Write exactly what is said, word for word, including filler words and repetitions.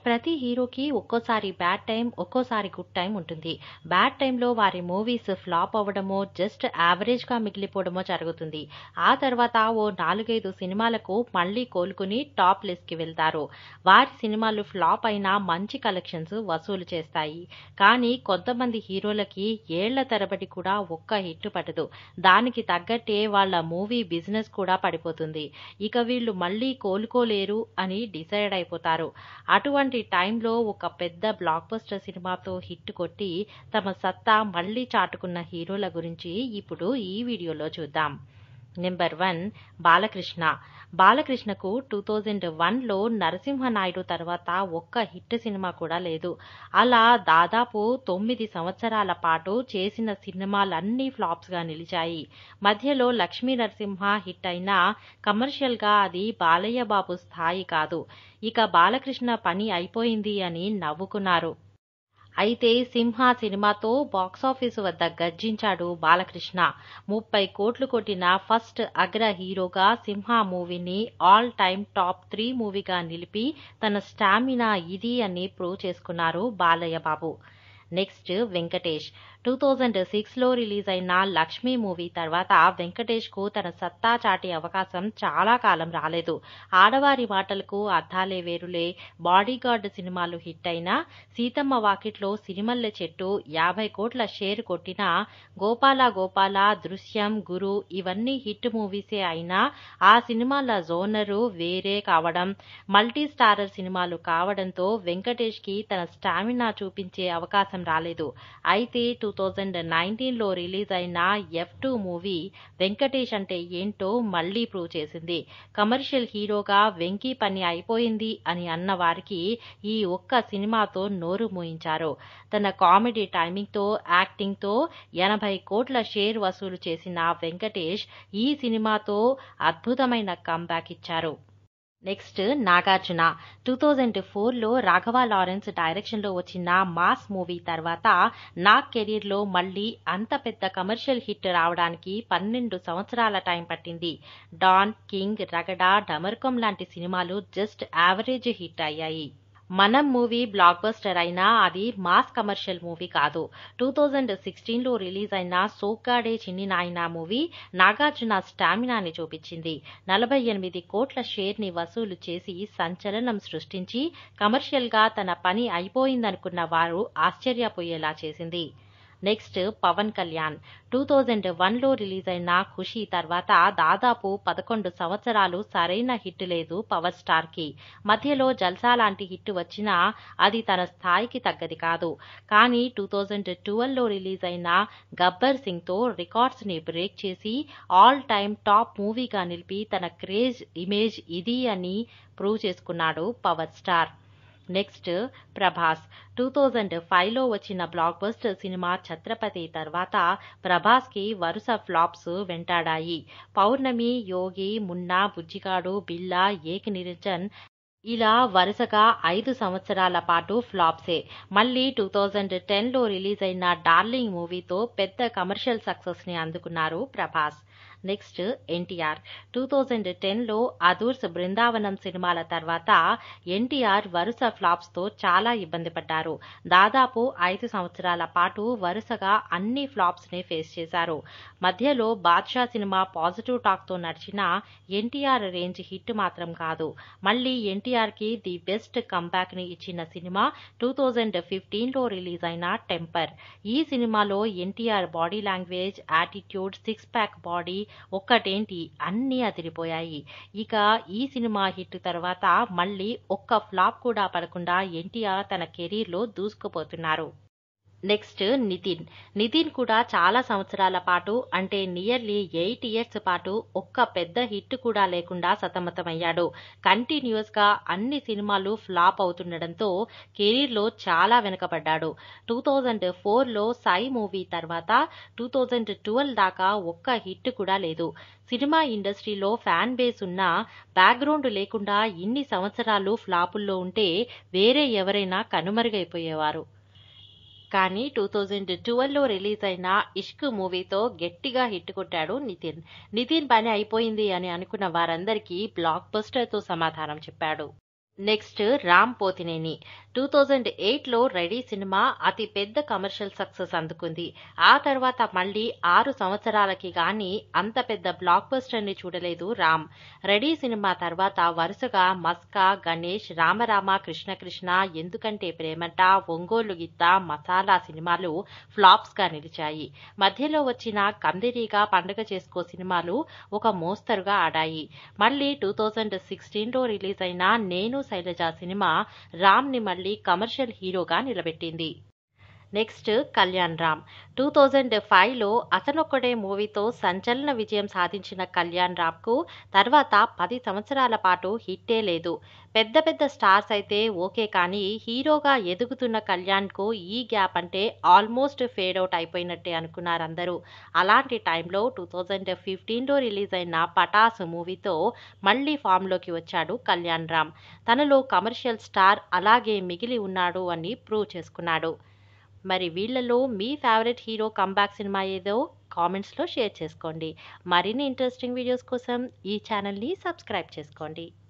ప్రతి హీరోకి ఒక్కోసారి బ్యాడ్ టైం, ఒక్కోసారి గుడ్ టైం ఉంటుంది. బ్యాడ్ టైంలో వారి మూవీస్ ఫ్లాప్ అవ్వడమో, జస్ట్ యావరేజ్‌గా మిగిలిపోవడమో జరుగుతుంది. ఆ తర్వాత ఓ నాలుగైదు సినిమాలకు మళ్ళీ కోలుకుని టాప్ లిస్ట్‌కి వెళ్తారు. వారి సినిమాలు ఫ్లాప్ అయినా మంచి కలెక్షన్స్ వసూలు చేస్తాయి. కానీ కొంతమంది హీరోలకి ఏళ్ల తరబడి కూడా ఒక్క హిట్ పడదు. దానికి తగ్గట్టే వాళ్ళ మూవీ బిజినెస్ కూడా పడిపోతుంది. ఇక వీళ్ళు మళ్ళీ కోలుకోలేరు అని డిసైడ్ అయిపోతారు. అటువంటి టైంలో ఒక పెద్ద బ్లాక్ బస్టర్ సినిమాతో హిట్ కొట్టి తమ సత్తా మళ్ళీ చాటుకున్న హీరోల గురించి ఇప్పుడు ఈ వీడియోలో చూద్దాం. Number one Balakrishna. బాలకృష్ణకు టూ థౌజండ్ వన్లో నరసింహనాయుడు తర్వాత ఒక్క హిట్ సినిమా కూడా లేదు. అలా దాదాపు తొమ్మిది సంవత్సరాల పాటు చేసిన సినిమాలన్నీ ఫ్లాప్స్గా నిలిచాయి. మధ్యలో లక్ష్మీ నరసింహ హిట్ అయినా కమర్షియల్గా అది బాలయ్య బాబు స్థాయి కాదు. ఇక బాలకృష్ణ పని అయిపోయింది అని నవ్వుకున్నారు. అయితే సింహ సినిమాతో బాక్సాఫీసు వద్ద గర్జించాడు బాలకృష్ణ. ముప్పై కోట్లు కొట్టిన ఫస్ట్ అగ్ర హీరోగా సింహ మూవీని ఆల్ టైమ్ టాప్ త్రీ మూవీగా నిలిపి తన స్టామినా ఇది అని ప్రూవ్ చేసుకున్నారు Balayya Babu. Next Venkatesh. Two thousand సిక్స్లో రిలీజ్ అయిన లక్ష్మీ మూవీ తర్వాత వెంకటేష్కు తన సత్తా చాటే అవకాశం చాలా కాలం రాలేదు. ఆడవారి మాటలకు అర్థాలే వేరులే, బాడీగార్డ్ సినిమాలు హిట్ అయినా, సీతమ్మ వాకిట్లో సిరిమల్లె చెట్టు యాభై కోట్ల షేర్ కొట్టినా, గోపాల గోపాల, దృశ్యం, గురు ఇవన్నీ హిట్ మూవీసే అయినా ఆ సినిమాల జోనరు వేరే కావడం, మల్టీ స్టారర్ సినిమాలు కావడంతో వెంకటేష్కి తన స్టామినా చూపించే అవకాశం రాలేదు. అయితే టూ థౌజండ్ నైన్టీన్లో రిలీజ్ అయిన ఎఫ్ టూ మూవీ వెంకటేష్ అంటే ఏంటో మళ్లీ ప్రూవ్ చేసింది. కమర్షియల్ హీరోగా వెంకీ పని అయిపోయింది అని అన్న వారికి ఈ ఒక్క సినిమాతో నోరు మూయించారు. తన కామెడీ టైమింగ్తో, యాక్టింగ్తో ఎనభై కోట్ల షేర్ వసూలు చేసిన వెంకటేష్ ఈ సినిమాతో అద్భుతమైన కమ్బ్యాక్ ఇచ్చారు. నెక్స్ట్ నాగార్జున. టూ థౌజండ్ ఫోర్లో రాఘవ లారెన్స్ డైరెక్షన్లో వచ్చిన మాస్ మూవీ తర్వాత నా కెరీర్లో మళ్ళీ అంత పెద్ద కమర్షియల్ హిట్ రావడానికి పన్నెండు సంవత్సరాల టైం పట్టింది. డాన్, కింగ్, రగడ, డమరుకం లాంటి సినిమాలు జస్ట్ యావరేజ్ హిట్ అయ్యాయి. మనం మూవీ బ్లాక్ బస్టర్ అయినా అది మాస్ కమర్షియల్ మూవీ కాదు. టూ థౌజండ్ సిక్స్టీన్లో రిలీజ్ అయిన సోగ్గాడే చిన్ని నాయనా మూవీ నాగార్జున స్టామినాని చూపించింది. నలభై ఎనిమిది కోట్ల షేర్ని వసూలు చేసి సంచలనం సృష్టించి కమర్షియల్గా తన పని అయిపోయిందనుకున్న వారు ఆశ్చర్యపోయేలా చేసింది. Next Pawan Kalyan. Two thousand వన్లో రిలీజ్ అయిన ఖుషీ తర్వాత దాదాపు పదకొండు సంవత్సరాలు సరైన హిట్ లేదు పవర్ స్టార్కి. మధ్యలో జల్సా లాంటి హిట్ వచ్చినా అది తన స్థాయికి తగ్గది కాదు. కానీ టూ థౌజండ్ ట్వెల్వ్లో రిలీజ్ అయిన గబ్బర్ సింగ్తో రికార్డ్స్ని బ్రేక్ చేసి ఆల్ టైమ్ టాప్ మూవీగా నిలిపి తన క్రేజ్, ఇమేజ్ ఇది అని ప్రూవ్ చేసుకున్నాడు power star. Next Prabhas. Two thousand ఫైవ్లో వచ్చిన బ్లాక్ బస్టర్ సినిమా ఛత్రపతి తర్వాత ప్రభాస్కి వరుస ఫ్లాప్స్ వెంటాడాయి. పౌర్ణమి, యోగి, మున్నా, బుజ్జిగాడు, బిల్లా, ఏక్ నిరంజన్ ఇలా వరుసగా ఐదు సంవత్సరాల పాటు ఫ్లాప్సే. మళ్ళీ టూ థౌజండ్ టెన్లో రిలీజ్ అయిన డార్లింగ్ మూవీతో పెద్ద కమర్షియల్ సక్సెస్ని అందుకున్నారు Prabhas. Next NTR. Two thousand టెన్లో అదూర్స్, బృందావనం సినిమాల తర్వాత ఎన్టీఆర్ వరుస ఫ్లాప్స్తో చాలా ఇబ్బంది పడ్డారు. దాదాపు ఐదు సంవత్సరాల పాటు వరుసగా అన్ని ఫ్లాప్స్ని ఫేస్ చేశారు. మధ్యలో బాద్షా సినిమా పాజిటివ్ టాక్తో నడిచిన ఎన్టీఆర్ రేంజ్ హిట్ మాత్రం కాదు. మళ్ళీ ఎన్టీఆర్కి ది బెస్ట్ కంబ్యాక్ని ఇచ్చిన సినిమా టూ థౌజండ్ ఫిఫ్టీన్లో రిలీజ్ అయిన టెంపర్. ఈ సినిమాలో NTR body language, attitude, six pack body ఒక్కటేంటి అన్నీ అదిరిపోయాయి. ఇక ఈ సినిమా హిట్ తర్వాత మళ్ళీ ఒక్క ఫ్లాప్ కూడా పడకుండా ఎన్టీఆర్ తన కెరీర్లో దూసుకుపోతున్నారు. నెక్స్ట్ నితిన్. నితిన్ కూడా చాలా సంవత్సరాల పాటు అంటే నియర్లీ ఎయిట్ ఇయర్స్ పాటు ఒక్క పెద్ద హిట్ కూడా లేకుండా సతమతమయ్యాడు. కంటిన్యూస్గా అన్ని సినిమాలు ఫ్లాప్ అవుతుండడంతో కెరీర్లో చాలా వెనుకబడ్డాడు. టూ థౌజండ్ ఫోర్లో సాయి మూవీ తర్వాత టూ థౌజండ్ ట్వెల్వ్ దాకా ఒక్క హిట్ కూడా లేదు. సినిమా ఇండస్ట్రీలో ఫ్యాన్ బేస్ ఉన్నా బ్యాక్గ్రౌండ్ లేకుండా ఇన్ని సంవత్సరాలు ఫ్లాపుల్లో ఉంటే వేరే ఎవరైనా కనుమరుగైపోయేవారు. కానీ టూ థౌజండ్ ట్వెల్వ్లో రిలీజ్ అయిన ఇష్క్ మూవీతో గట్టిగా హిట్ కొట్టాడు నితిన్. నితిన్ పని అయిపోయింది అని అనుకున్న వారందరికీ బ్లాక్ బస్టర్తో సమాధానం చెప్పాడు. Next Ram Pothineni two thousand ఎయిట్లో రెడీ సినిమా అతి పెద్ద కమర్షియల్ సక్సెస్ అందుకుంది. ఆ తర్వాత మళ్ళీ ఆరు సంవత్సరాలకి గానీ అంత పెద్ద బ్లాక్ బస్టర్ని చూడలేదు రామ్. రెడీ సినిమా తర్వాత వరుసగా మస్కా, గణేష్, రామరామ, కృష్ణ కృష్ణ, ఎందుకంటే ప్రేమంట, ఒంగోలు గిత్త, మసాలా సినిమాలు ఫ్లాప్స్గా నిలిచాయి. మధ్యలో వచ్చిన కందిరీగా, పండుగ చేసుకో సినిమాలు ఒక మోస్తరుగా ఆడాయి. మళ్ళీ టూ థౌజండ్ సిక్స్టీన్లో రిలీజ్ అయిన నేను శైలజ సినిమా రామ్ని మళ్ళీ కమర్షియల్ హీరోగా నిలబెట్టింది. Next Kalyan Ram two thousand ఫైవ్లో అతనొక్కడే మూవీతో సంచలన విజయం సాధించిన కళ్యాణ్ రామ్కు తర్వాత పది సంవత్సరాల పాటు హిట్టే లేదు. పెద్ద పెద్ద స్టార్స్ అయితే ఓకే, కానీ హీరోగా ఎదుగుతున్న కళ్యాణ్కు ఈ గ్యాప్ అంటే ఆల్మోస్ట్ ఫేడ్ అవుట్ అయిపోయినట్టే అనుకున్నారందరూ. అలాంటి టైంలో టూ థౌజండ్ ఫిఫ్టీన్లో రిలీజ్ అయిన పటాస్ మూవీతో మళ్ళీ ఫామ్లోకి వచ్చాడు కళ్యాణ్ రామ్. తనలో కమర్షియల్ స్టార్ అలాగే మిగిలి ఉన్నాడు అని ప్రూవ్ చేసుకున్నాడు. మరి వీళ్ళలో మీ ఫేవరెట్ హీరో కమ్బ్యాక్ సినిమా ఏదో కామెంట్స్లో షేర్ చేసుకోండి. మరిన్ని ఇంట్రెస్టింగ్ వీడియోస్ కోసం ఈ ఛానల్ని సబ్స్క్రైబ్ చేసుకోండి.